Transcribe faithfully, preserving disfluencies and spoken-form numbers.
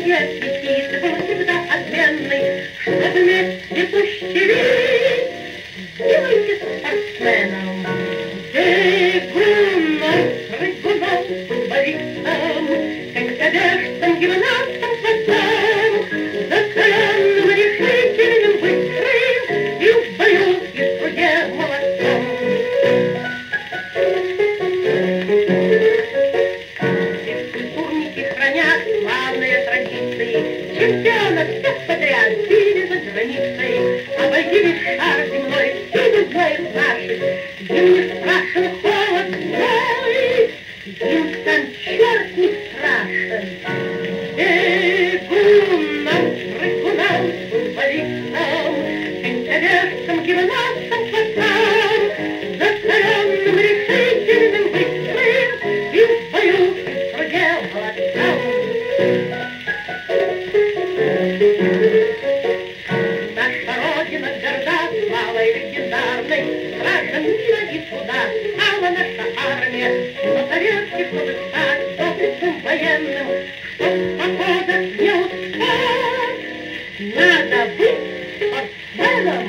если птицы был всегда отменный, чтобы вместе пущевить. Сделайте спортсменом, бегуном, прыгуном, футболистом, конькобежцем, гимнастом, пловцом, закаленным, решительным, быстрым и в бою, и в труде молодцом. Физкультурники хранят славные традиции, чемпионов всех подряд били за границей, обойдили шар земной, всюду знают наших, им не страшен холод зной, им сам черт не страшен. Бегуном, прыгуном, футболистом, конькобежцем, гимнастом, пловцом, закаленным, решительным, быстрым и в бою, и в труде молодцом. Наша Родина горда славой легендарной, страшен мира и суда стала наша армия, но советский, чтобы стать доблестным военным, чтоб в походах не устать, надо быть спортсменом.